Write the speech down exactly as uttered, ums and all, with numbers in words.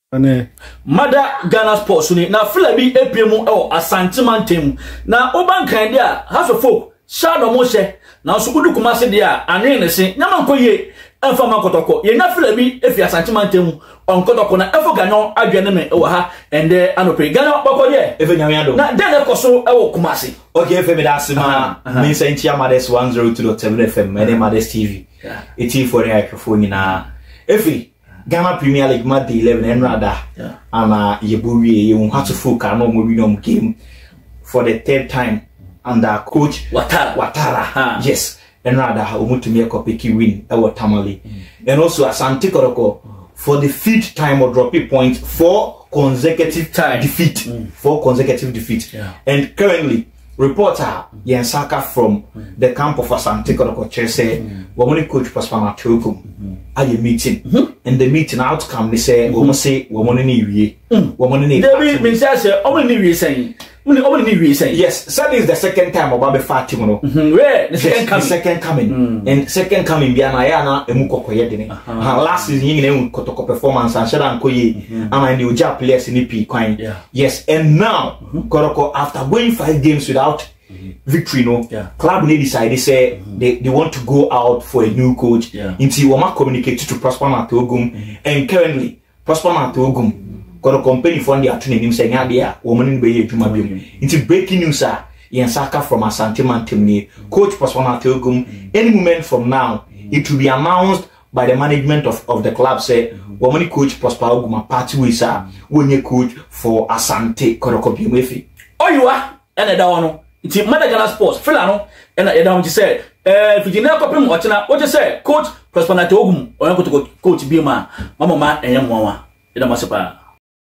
ane Mada Ghana Sports ni na fila bi epiemu e Asante mantem na oban kan dia House of Folk shadow mo hye na so udu kuma se dia ane ne se nyama nkoye emfa makotoko ye na fila bi efi Asante mantem on kotoko na efo ganyo adwene me e wo ha ende anope ganyo bakode efe nyame ado na den e koso e wo kuma se okay efe me da asima me senti amades one oh two point seven F M me Amades T V eti for the microphone na efe Ghana Premier League ma day eleven and rather ana yebuwie ye won hatu fuka no mo win game for the third time under coach Watara Watara ha. Yes and rather omutumi ekopeki win e wo Tamale and also Asante Kotoko for the fifth time or dropping point for consecutive time defeat mm. for consecutive defeat yeah. And currently reporter Yen Saka from mm. the camp of Asante Kotoko say mm. we coach Prosper Ogum mm. at a meeting mm -hmm. and the meeting outcome they say we must say we want to need we want to need David means say we need we saying we need we saying yes that is the second time about the fact you know where the second coming the second coming mm. and second coming bia na ya na emu kokoye de ne last season yin na Kotoko performance and shada nkoye ama ni oja players ni p kwan yes and now Kotoko after going five games without victory no yeah. club need decide say mm -hmm. they, they want to go out for a new coach yeah. until we communicate to Prosper Ogum mm -hmm. and currently Prosper Ogum mm -hmm. got a company fund the attorney him saying yeah woman be adwuma bi into breaking news ah Yen Saka from Asante mantem coach Prosper Ogum mm -hmm. any moment from now mm -hmm. it will be announced by the management of, of the club say mm -hmm. woman coach Prosper Ogum a party with sir when coach for Asante Kotoko bi mefi oyua ene da wono Iti Mada Ghana Sports fila no ena eda on say eh Virginia kopim ochina what you say coach Prosper Ogum on Kotoko coach bi ma mama ma enye mo wa eda masepa